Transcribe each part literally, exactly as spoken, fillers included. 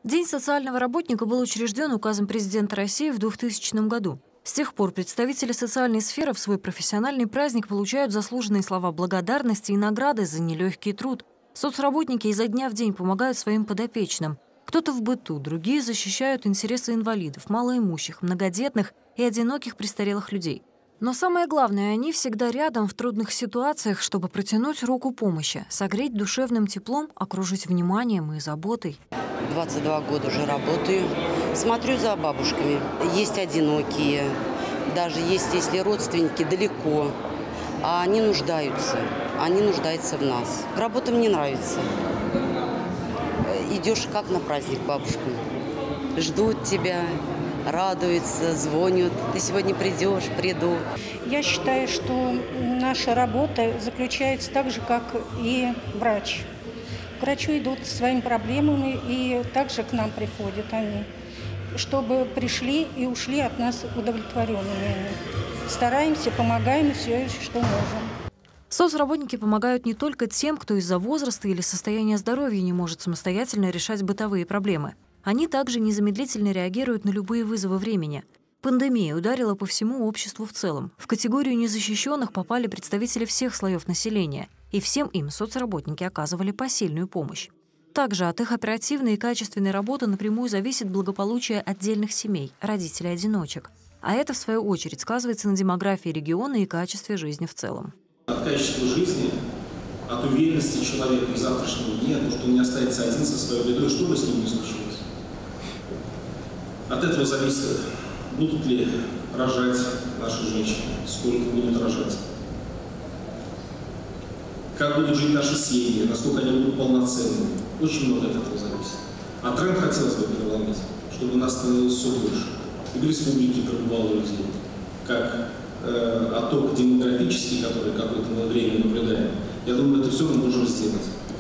День социального работника был учрежден указом президента России в двухтысячном году. С тех пор представители социальной сферы в свой профессиональный праздник получают заслуженные слова благодарности и награды за нелегкий труд. Соцработники изо дня в день помогают своим подопечным. Кто-то в быту, другие защищают интересы инвалидов, малоимущих, многодетных и одиноких престарелых людей. Но самое главное, они всегда рядом в трудных ситуациях, чтобы протянуть руку помощи, согреть душевным теплом, окружить вниманием и заботой. двадцать два года уже работаю. Смотрю за бабушками. Есть одинокие, даже есть, если родственники далеко, а они нуждаются. Они нуждаются в нас. Работа мне нравится. Идешь как на праздник к бабушкам. Ждут тебя, радуются, звонят. Ты сегодня придешь, приду. Я считаю, что наша работа заключается так же, как и врач. К врачу идут со своими проблемами, и также к нам приходят они, чтобы пришли и ушли от нас удовлетворенными. Стараемся, помогаем все, что можем. Соцработники помогают не только тем, кто из-за возраста или состояния здоровья не может самостоятельно решать бытовые проблемы. Они также незамедлительно реагируют на любые вызовы времени. Пандемия ударила по всему обществу в целом. В категорию незащищенных попали представители всех слоев населения, и всем им соцработники оказывали посильную помощь. Также от их оперативной и качественной работы напрямую зависит благополучие отдельных семей, родителей-одиночек. А это, в свою очередь, сказывается на демографии региона и качестве жизни в целом. От качества жизни, от уверенности человека и завтрашнего дня, то, что он не останется один со своей бедой, что бы с ним ни случилось. От этого зависит, будут ли рожать наши женщины, сколько будут рожать, как будут жить наши семьи, насколько они будут полноценными. Очень много от этого зависит. А тренд хотелось бы переломить, чтобы у нас становилось все больше. И в республике пребывало людей, как э, отток демографический, который какое-то время наблюдаем. Я думаю, это все мы можем сделать.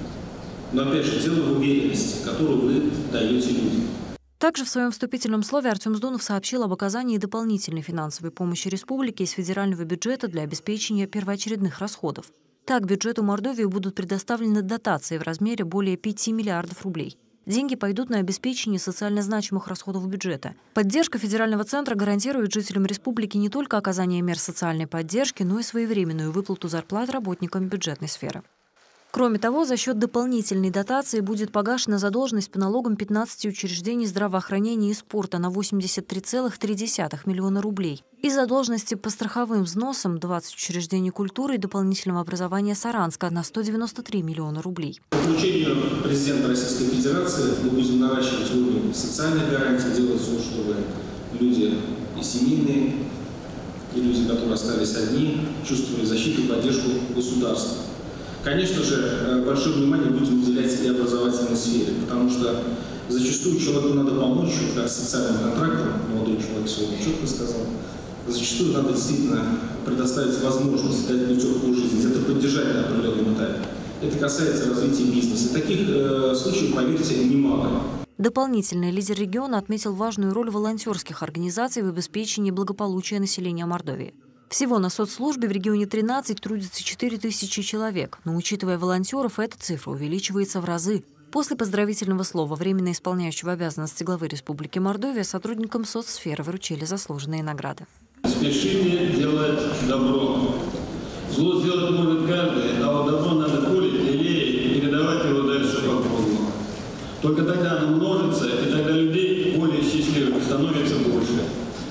Но опять же, дело в уверенности, которую вы даете людям. Также в своем вступительном слове Артем Сдунов сообщил об оказании дополнительной финансовой помощи республике из федерального бюджета для обеспечения первоочередных расходов. Так, бюджету Мордовии будут предоставлены дотации в размере более пяти миллиардов рублей. Деньги пойдут на обеспечение социально значимых расходов бюджета. Поддержка федерального центра гарантирует жителям республики не только оказание мер социальной поддержки, но и своевременную выплату зарплат работникам бюджетной сферы. Кроме того, за счет дополнительной дотации будет погашена задолженность по налогам пятнадцати учреждений здравоохранения и спорта на восемьдесят три целых три десятых миллиона рублей и задолженности по страховым взносам двадцати учреждений культуры и дополнительного образования Саранска на сто девяносто три миллиона рублей. По поручению президента Российской Федерации мы будем наращивать уровень социальной гарантии, делать все, чтобы люди и семейные, и люди, которые остались одни, чувствовали защиту и поддержку государства. Конечно же, большое внимание будем уделять и образовательной сфере, потому что зачастую человеку надо помочь, как социальным контрактом, молодой человек сегодня четко сказал, зачастую надо действительно предоставить возможность дать путевку жизни, где-то поддержать на определенном этапе. Это касается развития бизнеса. Таких э, случаев, поверьте, немало. Дополнительно лидер региона отметил важную роль волонтерских организаций в обеспечении благополучия населения Мордовии. Всего на соцслужбе в регионе тринадцать трудится четыре тысячи человек, но, учитывая волонтеров, эта цифра увеличивается в разы. После поздравительного слова временно исполняющего обязанности главы Республики Мордовия сотрудникам соцсферы вручили заслуженные награды. Спешите делать добро. Зло сделать может каждый, а вот добро надо пулить, лелеять и передавать его дальше по кругу. Только тогда оно множится, и тогда людей более счастливых становится больше.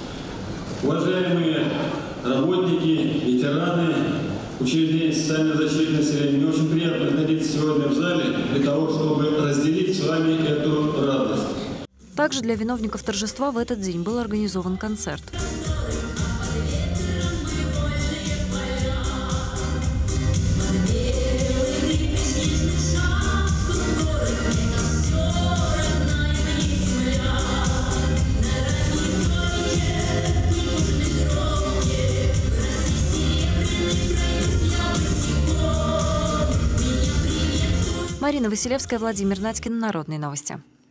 Уважаемые работники, ветераны, учреждения социальной защиты населения, мне очень приятно находиться сегодня в зале для того, чтобы разделить с вами эту радость. Также для виновников торжества в этот день был организован концерт. Марина Василевская, Владимир Надькин. Народные новости.